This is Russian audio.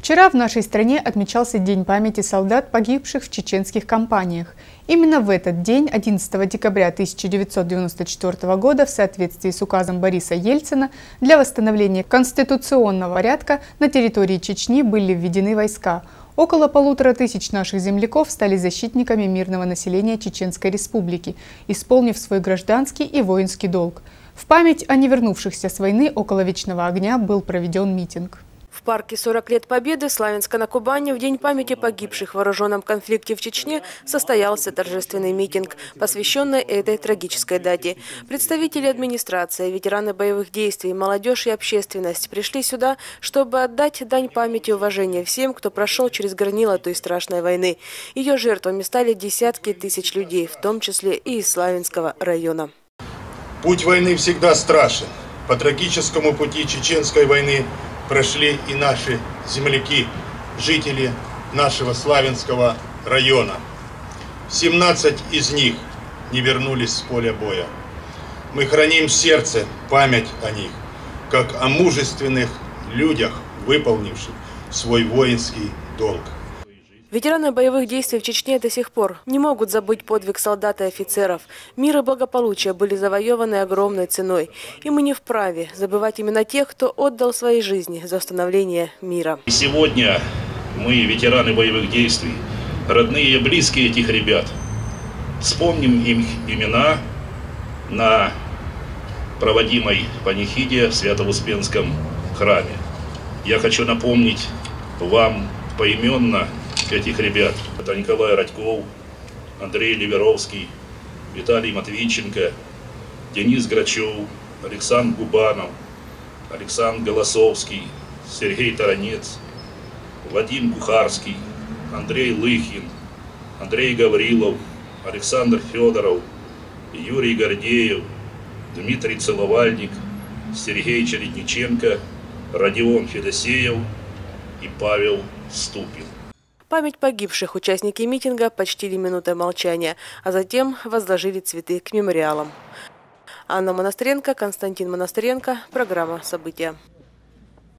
Вчера в нашей стране отмечался День памяти солдат, погибших в чеченских кампаниях. Именно в этот день, 11 декабря 1994 года, в соответствии с указом Бориса Ельцина, для восстановления конституционного порядка на территории Чечни были введены войска. Около 1500 наших земляков стали защитниками мирного населения Чеченской Республики, исполнив свой гражданский и воинский долг. В память о невернувшихся с войны около Вечного огня был проведен митинг. В парке 40 лет Победы Славянска на Кубани в День памяти погибших в вооруженном конфликте в Чечне состоялся торжественный митинг, посвященный этой трагической дате. Представители администрации, ветераны боевых действий, молодежь и общественность пришли сюда, чтобы отдать дань памяти и уважения всем, кто прошел через горнило той страшной войны. Ее жертвами стали десятки тысяч людей, в том числе и из Славянского района. Путь войны всегда страшен. По трагическому пути Чеченской войны прошли и наши земляки, жители нашего Славянского района. 17 из них не вернулись с поля боя. Мы храним в сердце память о них, как о мужественных людях, выполнивших свой воинский долг. Ветераны боевых действий в Чечне до сих пор не могут забыть подвиг солдат и офицеров. Мир и благополучие были завоеваны огромной ценой. И мы не вправе забывать именно тех, кто отдал свои жизни за установление мира. И сегодня мы, ветераны боевых действий, родные и близкие этих ребят, вспомним им имена на проводимой панихиде в Свято-Успенском храме. Я хочу напомнить вам поименно этих ребят. Это Николай Радьков, Андрей Ливеровский, Виталий Матвейченко, Денис Грачев, Александр Губанов, Александр Голосовский, Сергей Таранец, Вадим Кухарский, Андрей Лыхин, Андрей Гаврилов, Александр Федоров, Юрий Гордеев, Дмитрий Целовальник, Сергей Чередниченко, Родион Федосеев и Павел Ступин. Память погибших участники митинга почтили минутой молчания, а затем возложили цветы к мемориалам. Анна Монастыренко, Константин Монастыренко. Программа «События».